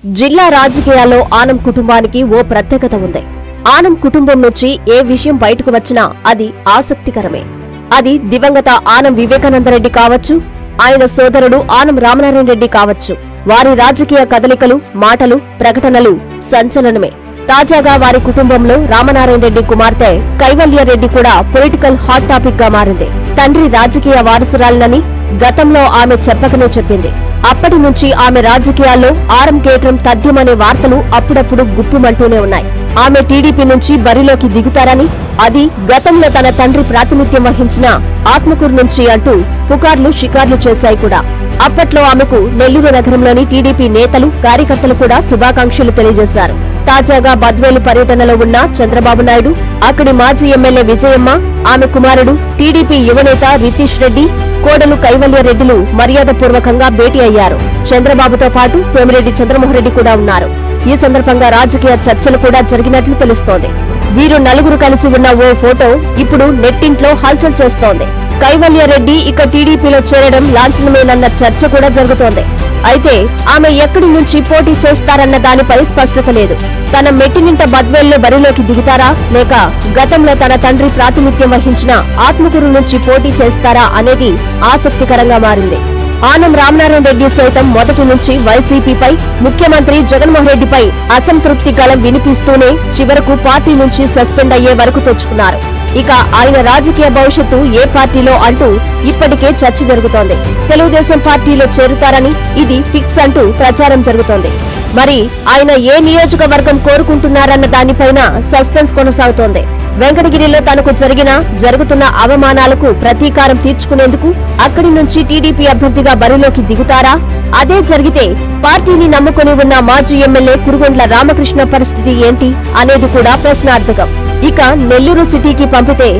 జిల్లా రాజకీయాల్లో ఆనం కుటుంబానికి ఓ ప్రత్యేకత ఉంది. ఆనం కుటుంబం నుంచి ఏ విషయం బయటకు వచ్చినా అది ఆసక్తికరమే. అది దివంగత ఆనం వివేకానందరెడ్డి కావచ్చు, ఆయన సోదరుడు ఆనం రామనారాయణ రెడ్డి కావచ్చు. వారి రాజకీయ కదలికలు, మాటలు, ప్రకటనలు సంచలనమే. తాజాగా వారి కుటుంబంలో రామనారాయణ రెడ్డి కుమార్తె కైవల్యారెడ్డి కూడా పొలిటికల్ హాట్ టాపిక్ గా మారింది. తండ్రి రాజకీయ వారసురాలనని గతంలో ఆమె చెప్పకనే చెప్పింది. అప్పటి నుంచి ఆమె రాజకీయాల్లో ఆరంగేట్రం తథ్యమనే వార్తలు అప్పుడప్పుడు గుప్పుమంటూనే ఉన్నాయి. ఆమె టీడీపీ నుంచి బరిలోకి దిగుతారని, అది గతంలో తన తండ్రి ప్రాతినిధ్యం వహించిన ఆత్మకూరు నుంచి అంటూ పుకార్లు షికార్లు చేశాయి కూడా. అప్పట్లో ఆమెకు నెల్లూరు నగరంలోని టీడీపీ నేతలు, కార్యకర్తలు కూడా శుభాకాంక్షలు తెలియజేశారు. తాజాగా బద్వేలు పర్యటనలో ఉన్న చంద్రబాబు నాయుడు, అక్కడి మాజీ ఎమ్మెల్యే విజయమ్మ, ఆమె కుమారుడు టీడీపీ యువనేత రితీష్ రెడ్డి, కోడలు కైవల్యారెడ్డిలు మర్యాదపూర్వకంగా భేటీ అయ్యారు. చంద్రబాబుతో పాటు సోమిరెడ్డి చంద్రమోహన్ రెడ్డి కూడా ఉన్నారు. ఈ సందర్భంగా రాజకీయ చర్చలు కూడా జరిగినట్లు తెలుస్తోంది. వీరు నలుగురు కలిసి ఉన్న ఓ ఫోటో ఇప్పుడు నెట్టింట్లో హల్చల్ చేస్తోంది. కైవల్యారెడ్డి ఇక టీడీపీలో చేరడం లాంఛనమేనన్న చర్చ కూడా జరుగుతోంది. అయితే ఆమె ఎక్కడి నుంచి పోటీ చేస్తారన్న దానిపై స్పష్టత లేదు. తన మెట్టినింట బద్వేల్లో బరిలోకి దిగుతారా, లేక గతంలో తన తండ్రి ప్రాతినిధ్యం వహించిన ఆత్మకూరు నుంచి పోటీ చేస్తారా అనేది ఆసక్తికరంగా మారింది. ఆనం రామనారాయణ రెడ్డి సైతం మొదటి నుంచి వైసీపీపై, ముఖ్యమంత్రి జగన్మోహన్ రెడ్డిపై అసంతృప్తి గళం వినిపిస్తూనే చివరకు పార్టీ నుంచి సస్పెండ్ అయ్యే వరకు తెచ్చుకున్నారు. ఇక ఆయన రాజకీయ భవిష్యత్తు ఏ పార్టీలో అంటూ ఇప్పటికే చర్చ జరుగుతోంది. తెలుగుదేశం పార్టీలో చేరుతారని, ఇది ఫిక్స్ అంటూ ప్రచారం జరుగుతోంది. మరి ఆయన ఏ నియోజకవర్గం కోరుకుంటున్నారన్న దానిపైన సస్పెన్స్ కొనసాగుతోంది. వెంకటగిరిలో తనకు జరుగుతున్న అవమానాలకు ప్రతీకారం తీర్చుకునేందుకు అక్కడి నుంచి టీడీపీ అభ్యర్థిగా బరిలోకి దిగుతారా? అదే జరిగితే పార్టీని నమ్ముకుని ఉన్న మాజీ ఎమ్మెల్యే కురుగొండ్ల రామకృష్ణ పరిస్థితి ఏంటి అనేది కూడా ప్రశ్నార్థకం. ఇక నెల్లూరు సిటీకి పంపితే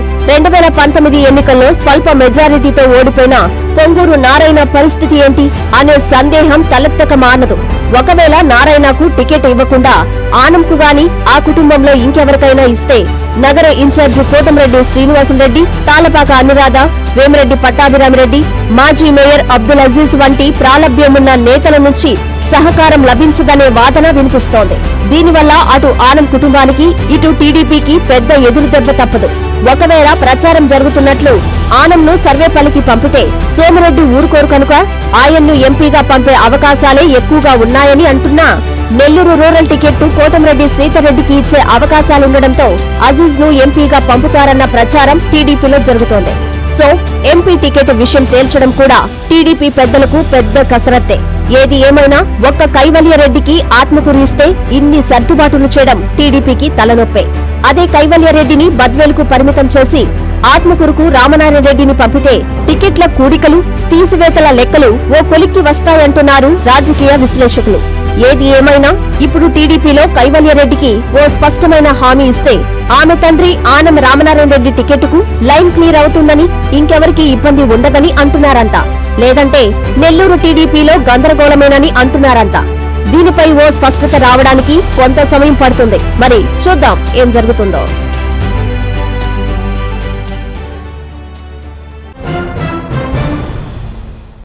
2019 ఎన్నికల్లో స్వల్ప మెజారిటీతో ఓడిపోయిన పొంగూరు నారాయణ పరిస్థితి ఏంటి అనే సందేహం తలెత్తక మానదు. ఒకవేళ నారాయణకు టికెట్ ఇవ్వకుండా ఆనంకు గాని, ఆ కుటుంబంలో ఇంకెవరికైనా ఇస్తే నగర ఇన్ఛార్జి కోటంరెడ్డి శ్రీనివాసరెడ్డి, తాళపాక అనురాధ, వేమిరెడ్డి పట్టాభిరామిరెడ్డి, మాజీ మేయర్ అబ్దుల్ అజీజ్ వంటి ప్రాలభ్యమున్న నేతల నుంచి సహకారం లభించదనే వాదన వినిపిస్తోంది. దీనివల్ల అటు ఆనం కుటుంబానికి, ఇటు టీడీపీకి పెద్ద ఎదురు దెబ్బ తప్పదు. ఒకవేళ ప్రచారం జరుగుతున్నట్లు ఆనంను సర్వేపల్లికి పంపితే సోమిరెడ్డి ఊరుకోరు కనుక ఆయన్ను ఎంపీగా పంపే అవకాశాలే ఎక్కువగా ఉన్నాయని అంటున్నా, నెల్లూరు రూరల్ టికెట్ కోటంరెడ్డి శ్రీధర్రెడ్డికి ఇచ్చే అవకాశాలుండడంతో అజీజ్ ను ఎంపీగా పంపుతారన్న ప్రచారం టీడీపీలో జరుగుతోంది. సో ఎంపీ టికెట్ విషయం తేల్చడం కూడా టీడీపీ పెద్దలకు పెద్ద కసరత్తే. ఏది ఏమైనా ఒక్క కైవల్యారెడ్డికి ఆత్మకూరు ఇస్తే ఇన్ని సర్దుబాటులు చేయడం టీడీపీకి తలనొప్పే. అదే కైవల్యారెడ్డిని బద్వేలుకు పరిమితం చేసి ఆత్మకూరుకు రామనారాయణ రెడ్డిని పంపితే టికెట్ల కూడికలు, తీసివేతల లెక్కలు ఓ కొలిక్కి వస్తాయంటున్నారు రాజకీయ విశ్లేషకులు. ఏది ఏమైనా ఇప్పుడు టీడీపీలో కైవల్యారెడ్డికి ఓ స్పష్టమైన హామీ ఇస్తే ఆమె తండ్రి ఆనం రామనారాయణ రెడ్డి టికెట్కు లైన్ క్లియర్ అవుతుందని, ఇంకెవరికి ఇబ్బంది ఉండదని అంటున్నారంతా. లేదంటే నెల్లూరు టీడీపీలో గందరగోళమేనని అంటున్నారంతా. దీనిపై ఓ స్పష్టత రావడానికి కొంత సమయం పడుతుంది. మరి చూద్దాం ఏం జరుగుతుందో.